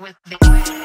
with me.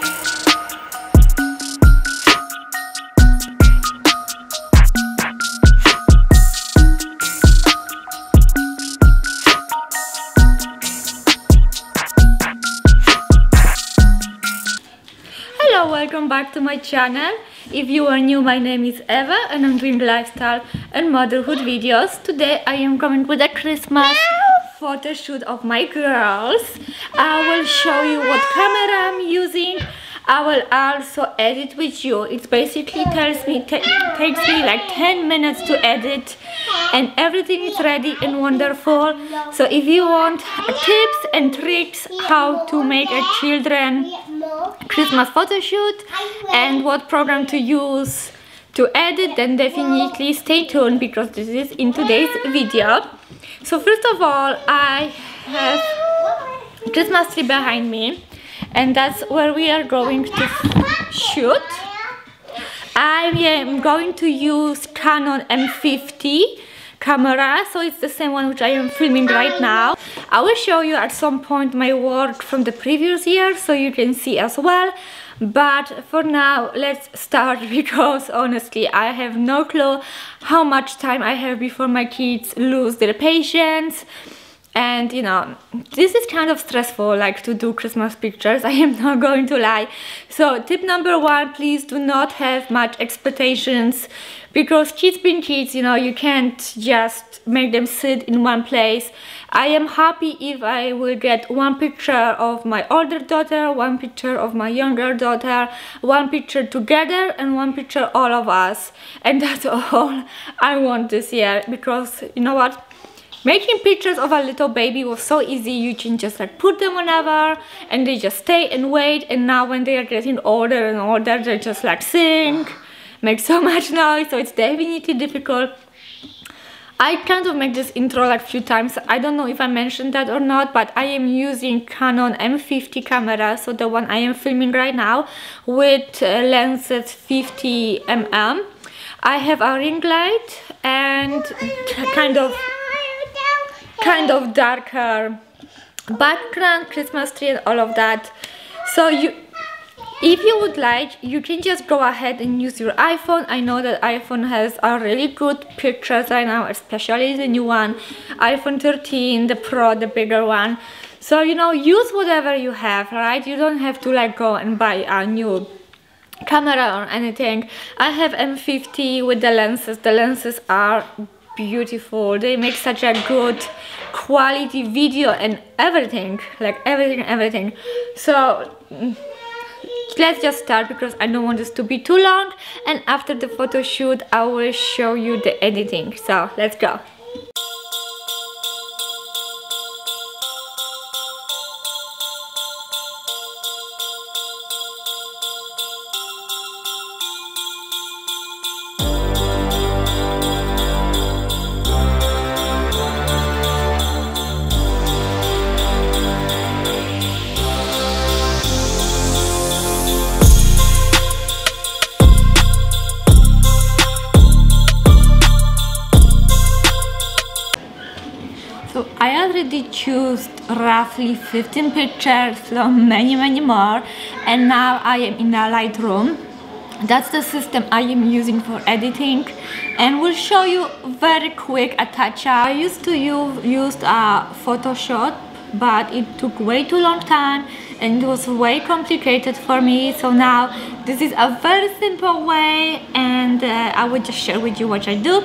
Hello, welcome back to my channel. If you are new, my name is Eva and I'm doing lifestyle and motherhood videos. Today I am coming with a Christmas photo shoot of my girls. I will show you what camera I'm using. I will also edit with you. It basically takes me like 10 minutes to edit, and everything is ready and wonderful. So if you want tips and tricks how to make a children Christmas photo shoot and what program to use to edit, then definitely stay tuned because this is in today's video. So first of all, I have Christmas tree behind me, and that's where we are going to shoot. I am going to use Canon M50 camera, so it's the same one which I am filming right now. I will show you at some point my work from the previous year so you can see as well, but for now let's start because honestly I have no clue how much time I have before my kids lose their patience. And you know, this is kind of stressful, like to do Christmas pictures, I am not going to lie. So tip number one, please do not have much expectations, because kids being kids, you know, you can't just make them sit in one place. I am happy if I will get one picture of my older daughter, one picture of my younger daughter, one picture together, and one picture all of us. And that's all I want this year, because you know what? Making pictures of a little baby was so easy. You can just like put them whenever and they just stay and wait, and now when they are getting older and older, they just like sing, make so much noise, so it's definitely difficult. I kind of make this intro like a few times. I don't know if I mentioned that or not, but I am using Canon M50 camera, so the one I am filming right now, with lenses 50mm. I have a ring light and kind of darker background, Christmas tree and all of that. So if you would like, you can just go ahead and use your iPhone. I know that iPhone has a really good pictures right now, especially the new one, iPhone 13, the Pro, the bigger one. So you know, use whatever you have, right? You don't have to like go and buy a new camera or anything. I have M50 with the lenses. The lenses are beautiful. They make such a good quality video and everything, like everything. So let's just start because I don't want this to be too long, and after the photo shoot I will show you the editing. So let's go. So I already chose roughly 15 pictures from many more, and now I am in a Lightroom. That's the system I am using for editing, and we'll show you very quick a touch-up. I used to use a PHOTOSHOOT, but it took way too long time and it was way complicated for me. So now this is a very simple way, and I will just share with you what I do.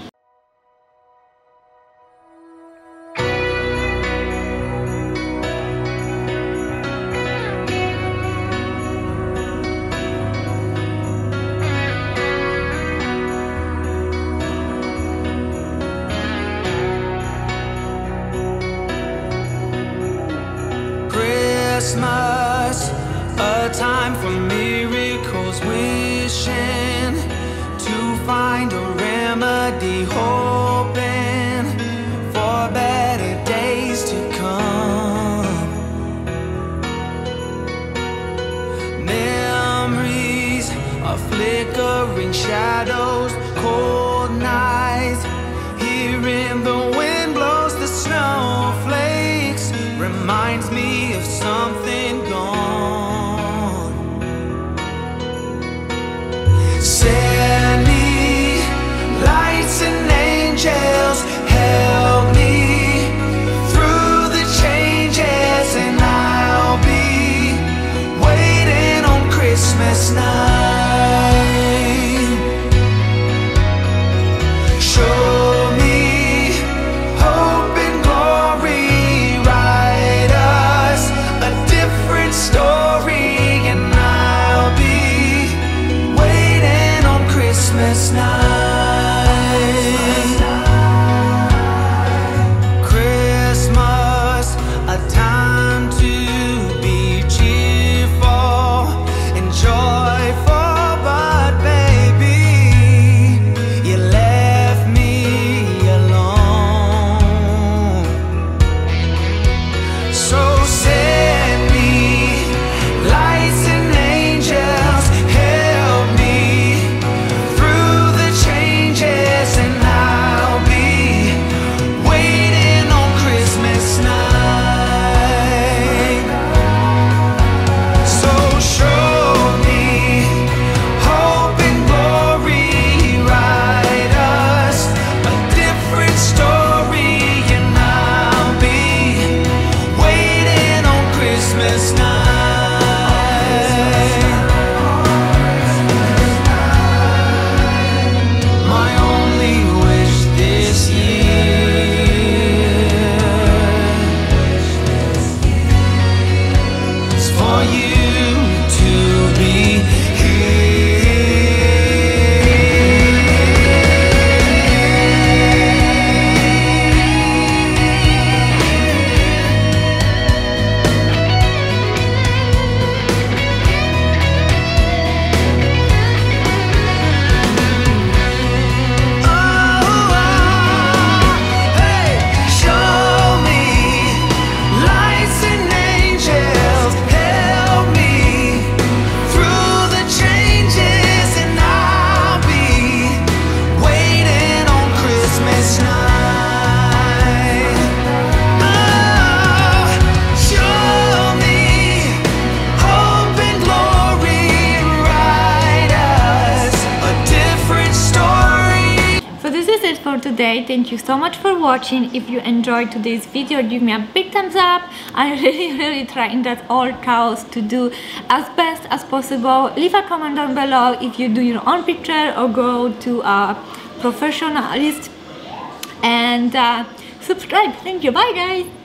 Christmas, a time for miracles, wishing to find a remedy, hoping for better days to come. Memories of flickering shadows, cold nights, hearing the wind blows the snowflakes, reminds me of something gone. Christmas night. My only wish this year is for you to be for today. Thank you so much for watching. If you enjoyed today's video, give me a big thumbs up. I'm really trying that all chaos to do as best as possible. Leave a comment down below if you do your own picture or go to a professionalist, and subscribe. Thank you. Bye guys.